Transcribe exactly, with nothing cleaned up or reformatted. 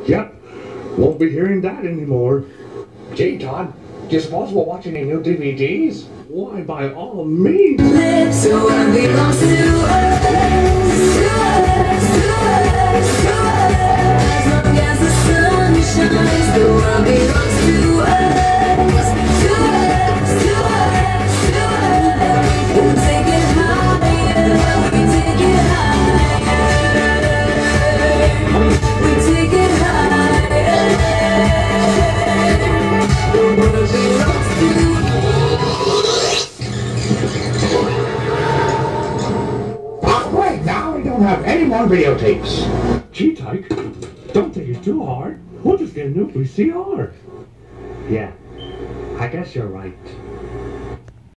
Yep, won't be hearing that anymore. Gee, Todd, do you suppose we're watching any new D V Ds? Why, by all means. Lives so one belongs to us, to us, to us, to us. As long as the sun shines, the world belongs to us, to us, to us, to us. We take it higher, we take it higher, we take it higher. The world belongs to us. Have any more videotapes? Gee, Tyke, don't take it too hard. We'll just get a new V C R. Yeah, I guess you're right.